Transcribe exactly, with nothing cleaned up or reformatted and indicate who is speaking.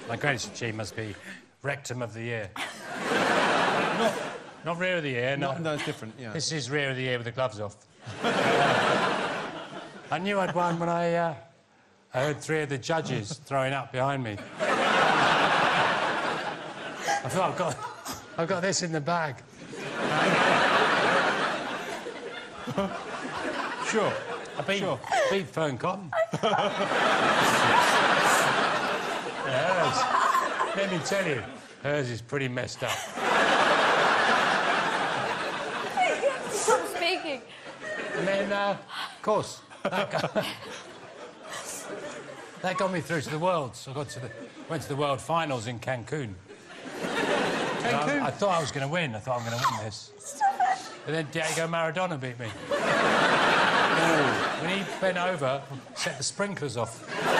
Speaker 1: My greatest achievement must be Rectum of the Year. not, not Rear of the Year, no.
Speaker 2: No, no, it's different, yeah.
Speaker 1: This is Rear of the Year with the gloves off. uh, I knew I'd won when I, uh, I heard three of the judges throwing up behind me. I thought, I've got, I've got this in the bag.
Speaker 2: Sure.
Speaker 1: I beat,
Speaker 2: sure.
Speaker 1: beat Fern Cotton. Hers. Let me tell you, hers is pretty messed up.
Speaker 3: Stop speaking.
Speaker 1: And then, uh, of course, that got, that got me through to the Worlds. I got to the, went to the World Finals in Cancun.
Speaker 2: Cancun?
Speaker 1: I, I thought I was going to win. I thought I'm going to win this.
Speaker 3: Stop it.
Speaker 1: But then Diego Maradona beat me. When he bent over, set the sprinklers off.